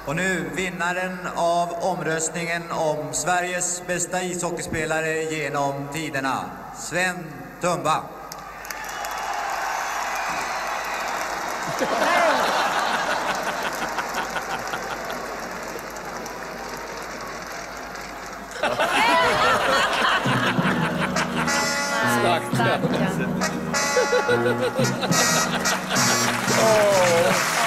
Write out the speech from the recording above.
Och nu vinnaren av omröstningen om Sveriges bästa ishockeyspelare genom tiderna, Sven Tumba. Stackarn.